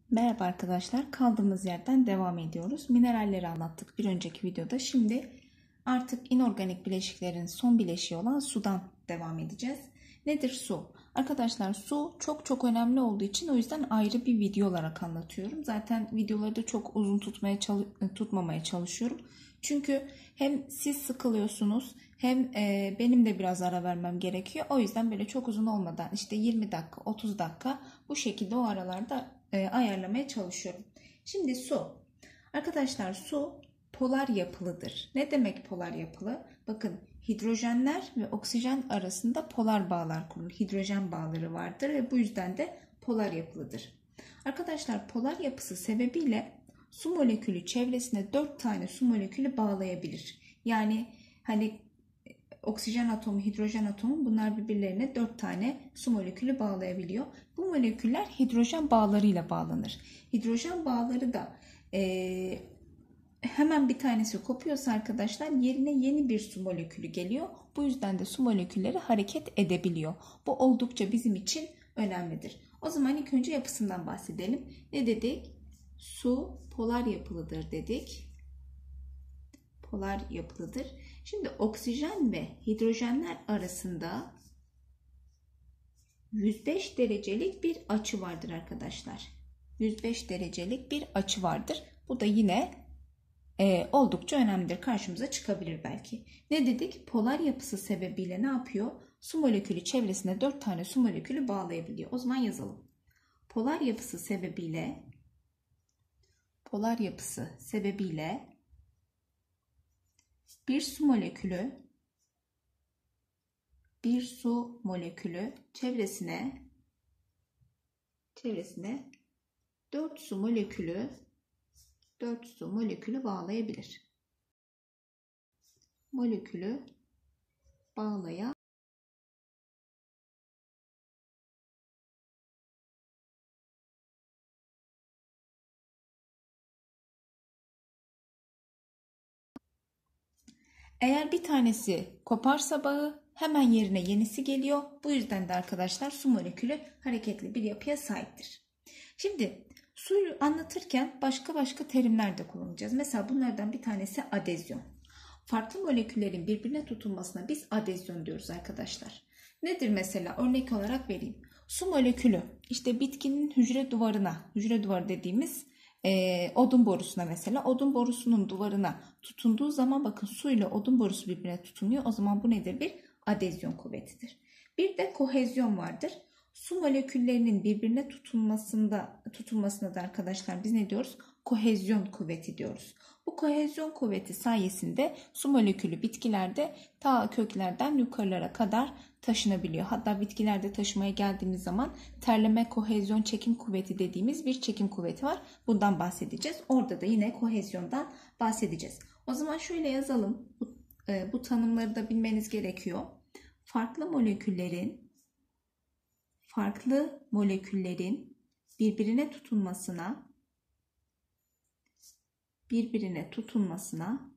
Merhaba arkadaşlar, kaldığımız yerden devam ediyoruz. Mineralleri anlattık bir önceki videoda. Şimdi artık inorganik bileşiklerin son bileşiği olan sudan devam edeceğiz. Nedir su? Arkadaşlar su çok önemli olduğu için o yüzden ayrı bir video olarak anlatıyorum. Zaten videoları da çok uzun tutmamaya çalışıyorum. Çünkü hem siz sıkılıyorsunuz hem benim de biraz ara vermem gerekiyor. O yüzden böyle çok uzun olmadan işte 20 dakika 30 dakika bu şekilde o aralarda ayarlamaya çalışıyorum. Şimdi su. Arkadaşlar su polar yapılıdır. Ne demek polar yapılı? Bakın hidrojenler ve oksijen arasında polar bağlar kurulur. Hidrojen bağları vardır ve bu yüzden de polar yapılıdır. Arkadaşlar polar yapısı sebebiyle su molekülü çevresine 4 tane su molekülü bağlayabilir. Yani hani oksijen atomu, hidrojen atomu bunlar birbirlerine 4 tane su molekülü bağlayabiliyor. Bu moleküller hidrojen bağlarıyla bağlanır. Hidrojen bağları da hemen bir tanesi kopuyorsa arkadaşlar yerine yeni bir su molekülü geliyor. Bu yüzden de su molekülleri hareket edebiliyor. Bu oldukça bizim için önemlidir. O zaman ilk önce yapısından bahsedelim. Ne dedik? Su polar yapılıdır dedik. Polar yapılıdır. Şimdi oksijen ve hidrojenler arasında 105 derecelik bir açı vardır arkadaşlar. 105 derecelik bir açı vardır. Bu da yine oldukça önemlidir. Karşımıza çıkabilir belki. Ne dedik? Polar yapısı sebebiyle ne yapıyor? Su molekülü çevresine 4 tane su molekülü bağlayabiliyor. O zaman yazalım. Polar yapısı sebebiyle bir su molekülü çevresine 4 su molekülü bağlayabilir. Eğer bir tanesi koparsa bağı hemen yerine yenisi geliyor. Bu yüzden de arkadaşlar su molekülü hareketli bir yapıya sahiptir. Şimdi suyu anlatırken başka terimler de kullanacağız. Mesela bunlardan bir tanesi adezyon. Farklı moleküllerin birbirine tutunmasına biz adezyon diyoruz arkadaşlar. Nedir mesela? Örnek olarak vereyim. Su molekülü işte bitkinin hücre duvarı dediğimiz odun borusuna mesela odun borusunun duvarına tutunduğu zaman bakın su ile odun borusu birbirine tutunuyor. O zaman bu nedir? Bir adezyon kuvvetidir. Bir de kohezyon vardır. Su moleküllerinin birbirine tutunmasına da arkadaşlar biz ne diyoruz? Kohezyon kuvveti diyoruz. Bu kohezyon kuvveti sayesinde su molekülü bitkilerde ta köklerden yukarılara kadar taşınabiliyor. Hatta bitkilerde taşımaya geldiğimiz zaman terleme, kohezyon, çekim kuvveti dediğimiz bir çekim kuvveti var. Bundan bahsedeceğiz. Orada da yine kohezyondan bahsedeceğiz. O zaman şöyle yazalım. Bu tanımları da bilmeniz gerekiyor. Farklı moleküllerin birbirine tutunmasına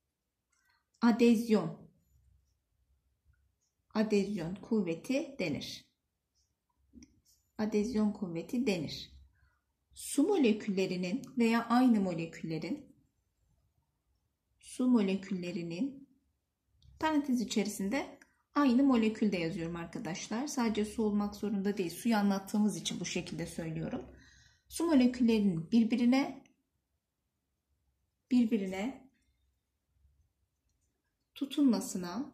adezyon kuvveti denir. Su moleküllerinin veya aynı moleküllerinin parantez içerisinde aynı molekülde yazıyorum arkadaşlar. Sadece su olmak zorunda değil. Suyu anlattığımız için bu şekilde söylüyorum. Su moleküllerinin birbirine tutunmasına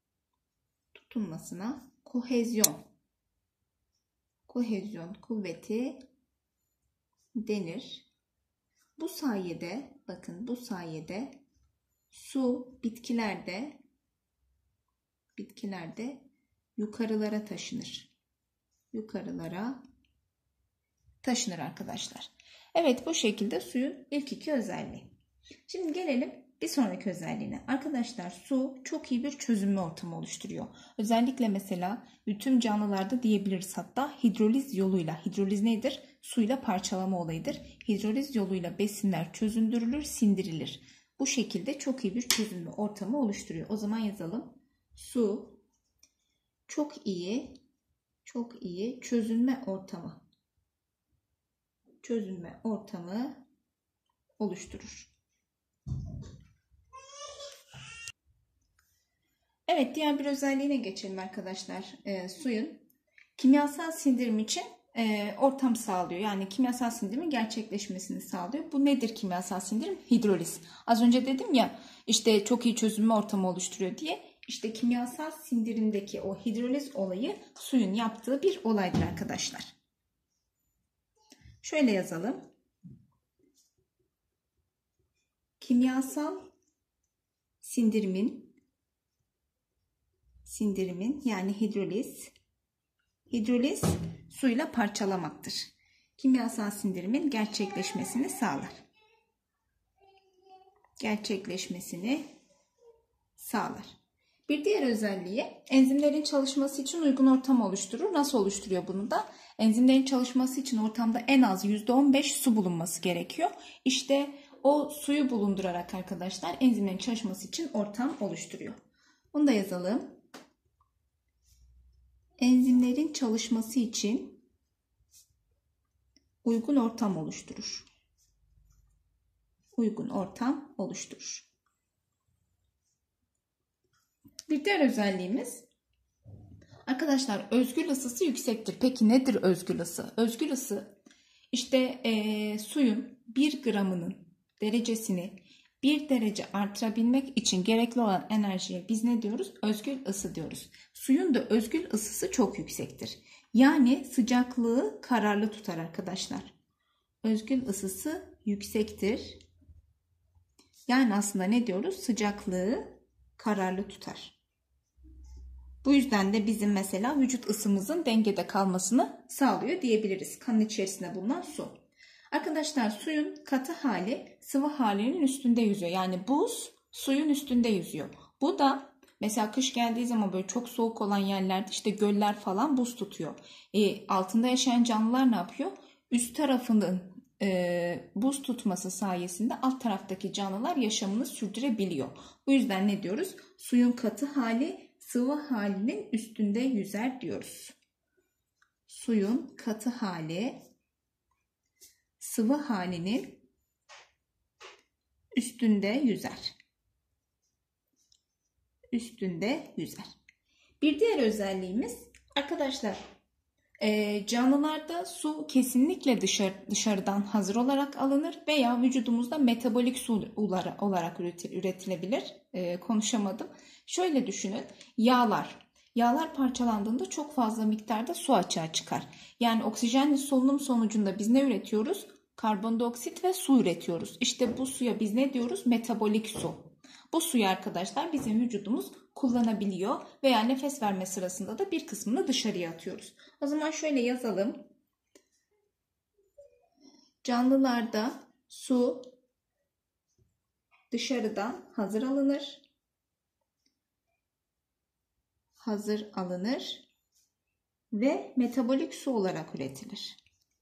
kohezyon kuvveti denir. Bu sayede su bitkilerde yukarılara taşınır arkadaşlar. Evet, bu şekilde suyun ilk iki özelliği. Şimdi gelelim bir sonraki özelliğine. Arkadaşlar su çok iyi bir çözünme ortamı oluşturuyor. Özellikle mesela bütün canlılarda diyebiliriz hatta hidroliz yoluyla. Hidroliz nedir? Suyla parçalama olayıdır. Hidroliz yoluyla besinler çözündürülür, sindirilir. Bu şekilde çok iyi bir çözünme ortamı oluşturuyor. O zaman yazalım. Su çok iyi çözünme ortamı çözünme ortamı oluşturur. Evet, diğer bir özelliğine geçelim arkadaşlar. Suyun kimyasal sindirim için ortam sağlıyor. Yani kimyasal sindirimin gerçekleşmesini sağlıyor. Bu nedir kimyasal sindirim? Hidroliz. Az önce dedim ya işte çok iyi çözünme ortamı oluşturuyor diye. İşte kimyasal sindirimdeki o hidroliz olayı suyun yaptığı bir olaydır arkadaşlar. Şöyle yazalım. Kimyasal sindirimin yani hidroliz suyla parçalamaktır. Kimyasal sindirimin gerçekleşmesini sağlar. Bir diğer özelliği enzimlerin çalışması için uygun ortam oluşturur. Nasıl oluşturuyor bunu da? Enzimlerin çalışması için ortamda en az %15 su bulunması gerekiyor. İşte o suyu bulundurarak arkadaşlar enzimlerin çalışması için ortam oluşturuyor. Bunu da yazalım. Enzimlerin çalışması için uygun ortam oluşturur. Bir diğer özelliğimiz arkadaşlar özgül ısısı yüksektir. Peki nedir özgül ısı? Özgül ısı işte suyun 1 gramının derecesini 1 derece artırabilmek için gerekli olan enerjiye biz ne diyoruz? Özgül ısı diyoruz. Suyun da özgül ısısı çok yüksektir. Yani sıcaklığı kararlı tutar arkadaşlar. Özgül ısısı yüksektir. Yani aslında ne diyoruz? Sıcaklığı kararlı tutar. Bu yüzden de bizim mesela vücut ısımızın dengede kalmasını sağlıyor diyebiliriz. Kanın içerisinde bulunan su. Arkadaşlar suyun katı hali sıvı halinin üstünde yüzüyor. Yani buz suyun üstünde yüzüyor. Bu da mesela kış geldiği zaman böyle çok soğuk olan yerlerde işte göller falan buz tutuyor. Altında yaşayan canlılar ne yapıyor? Üst tarafının buz tutması sayesinde alt taraftaki canlılar yaşamını sürdürebiliyor. Bu yüzden ne diyoruz? Suyun katı hali sıvı halinin üstünde yüzer diyoruz. Suyun katı hali sıvı halinin üstünde yüzer. Bir diğer özelliğimiz arkadaşlar canlılarda su kesinlikle dışarıdan hazır olarak alınır veya vücudumuzda metabolik su olarak üretilebilir. Konuşamadım. Şöyle düşünün. Yağlar parçalandığında çok fazla miktarda su açığa çıkar. Yani oksijenli solunum sonucunda biz ne üretiyoruz? Karbondioksit ve su üretiyoruz. İşte bu suya biz ne diyoruz? Metabolik su. Bu suyu arkadaşlar bizim vücudumuz kullanabiliyor veya nefes verme sırasında da bir kısmını dışarıya atıyoruz. O zaman şöyle yazalım. Canlılarda su dışarıdan hazır alınır ve metabolik su olarak üretilir.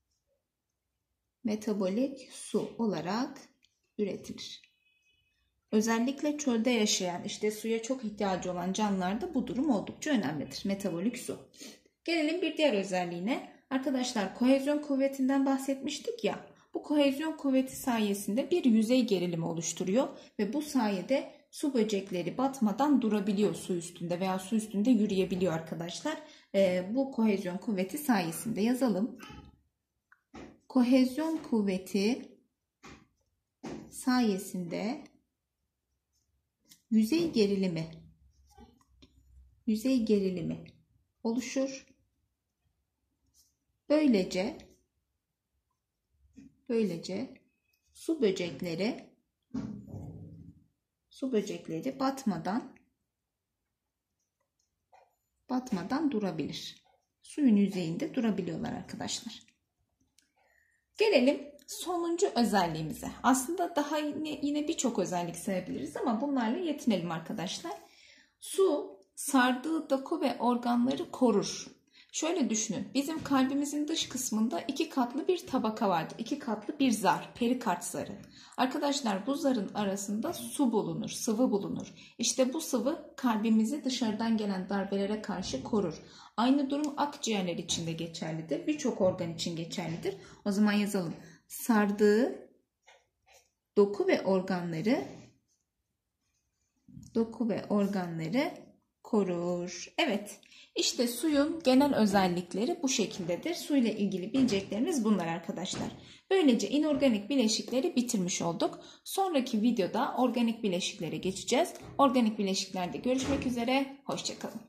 Özellikle çölde yaşayan, işte suya çok ihtiyacı olan canlılarda bu durum oldukça önemlidir. Metabolik su. Gelelim bir diğer özelliğine. Arkadaşlar kohezyon kuvvetinden bahsetmiştik ya. Bu kohezyon kuvveti sayesinde bir yüzey gerilimi oluşturuyor ve bu sayede su böcekleri batmadan durabiliyor su üstünde veya su üstünde yürüyebiliyor arkadaşlar. Bu kohezyon kuvveti sayesinde yazalım. Kohezyon kuvveti sayesinde yüzey gerilimi oluşur. Böylece su böcekleri batmadan durabilir. Suyun yüzeyinde durabiliyorlar arkadaşlar. Gelelim sonuncu özelliğimize. Aslında daha yine birçok özellik sayabiliriz ama bunlarla yetinelim arkadaşlar. Su sardığı doku ve organları korur. Şöyle düşünün. Bizim kalbimizin dış kısmında 2 katlı bir tabaka vardır. 2 katlı bir zar. Perikard zarı. Arkadaşlar bu zarın arasında su bulunur. Sıvı bulunur. İşte bu sıvı kalbimizi dışarıdan gelen darbelere karşı korur. Aynı durum akciğerler için de geçerlidir. Birçok organ için geçerlidir. O zaman yazalım. Sardığı doku ve organları korur. Evet. İşte suyun genel özellikleri bu şekildedir. Suyla ilgili bileceklerimiz bunlar arkadaşlar. Böylece inorganik bileşikleri bitirmiş olduk. Sonraki videoda organik bileşiklere geçeceğiz. Organik bileşiklerde görüşmek üzere. Hoşça kalın.